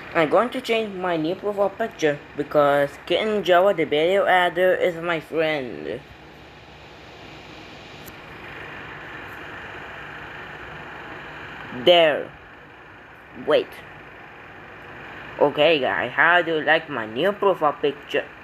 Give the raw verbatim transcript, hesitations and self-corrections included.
I'm going to change my new profile picture because Kitten Java the video editor is my friend. There. Wait. Okay guys, how do you like my new profile picture?